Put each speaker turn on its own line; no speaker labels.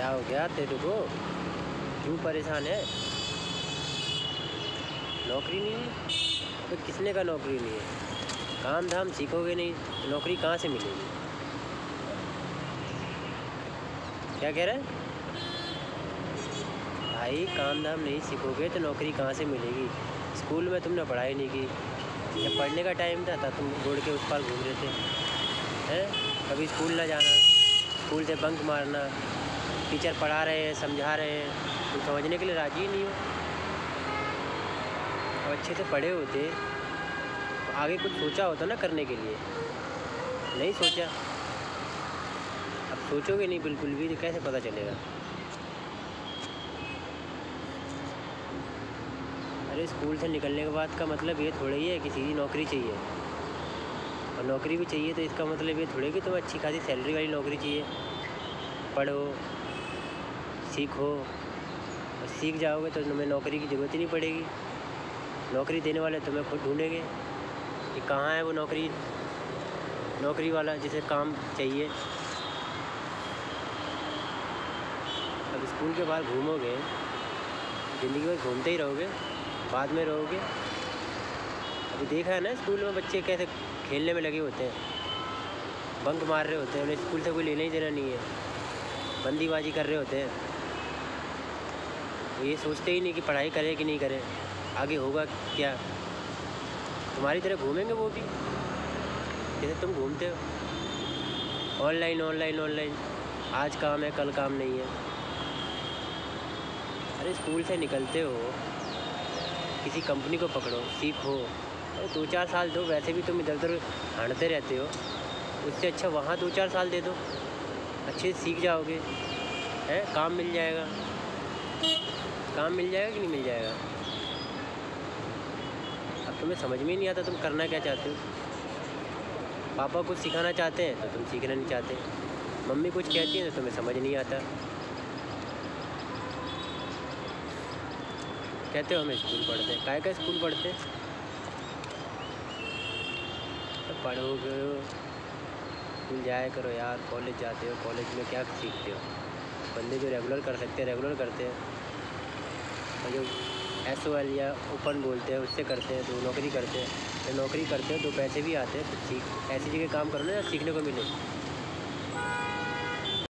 क्या हो गया तेरे को? क्यों परेशान है? नौकरी नहीं है? तो किसने का नौकरी नहीं है? काम धाम सीखोगे नहीं तो नौकरी कहाँ से मिलेगी? क्या कह रहा है भाई? काम धाम नहीं सीखोगे तो नौकरी कहाँ से मिलेगी? स्कूल में तुमने पढ़ाई नहीं की, जब पढ़ने का टाइम था तुम रोड के उस पार घूम रहे थे हैं? कभी स्कूल ना जाना, स्कूल से बंक मारना, टीचर पढ़ा रहे हैं समझा रहे हैं तुम समझने के लिए राजी ही नहीं हो। और अच्छे से पढ़े होते तो आगे कुछ सोचा होता ना करने के लिए, नहीं सोचा। अब सोचोगे नहीं बिल्कुल भी तो कैसे पता चलेगा? अरे स्कूल से निकलने के बाद का मतलब ये थोड़ा ही है कि सीधी नौकरी चाहिए, और नौकरी भी चाहिए तो इसका मतलब ये थोड़े कि तुम्हें अच्छी खासी सैलरी वाली नौकरी चाहिए। पढ़ो सीखो, और सीख जाओगे तो तुम्हें नौकरी की ज़रूरत ही नहीं पड़ेगी। नौकरी देने वाले तुम्हें खुद ढूंढेंगे कि कहाँ है वो नौकरी वाला जिसे काम चाहिए। अब स्कूल के बाहर घूमोगे, ज़िंदगी में घूमते ही रहोगे, बाद में रहोगे। अभी देखा है ना स्कूल में बच्चे कैसे खेलने में लगे होते हैं, बंक मार रहे होते हैं, उन्हें स्कूल से कोई लेना ही देना नहीं है, बंदीबाजी कर रहे होते हैं। वो ये सोचते ही नहीं कि पढ़ाई करें कि नहीं करें, आगे होगा क्या। तुम्हारी तरह घूमेंगे वो भी जैसे तुम घूमते हो, ऑनलाइन ऑनलाइन ऑनलाइन, आज काम है कल काम नहीं है। अरे स्कूल से निकलते हो, किसी कंपनी को पकड़ो, सीखो, और 2-4 साल दो। वैसे भी तुम इधर उधर हांडते रहते हो, उससे अच्छा वहाँ 2-4 साल दे दो, अच्छे से सीख जाओगे, है काम मिल जाएगा। काम मिल जाएगा कि नहीं मिल जाएगा? अब तुम्हें समझ में ही नहीं आता तुम करना क्या चाहते हो। पापा कुछ सिखाना चाहते हैं तो तुम सीखना नहीं चाहते, मम्मी कुछ कहती है तो तुम्हें समझ नहीं आता। कहते हो हमें स्कूल पढ़ते हैं, काय स्कूल पढ़ते हैं? तो पढ़ोगे, स्कूल जाया करो यार, कॉलेज जाते हो, कॉलेज में क्या सीखते हो? बंदे जो रेगुलर कर सकते हैं रेगुलर करते हैं, और जो SOL या ओपन बोलते हैं उससे करते हैं, तो नौकरी करते हैं। तो नौकरी करते हो 2 पैसे भी आते हैं, तो ऐसी जगह काम करो ना जहाँ सीखने को मिले।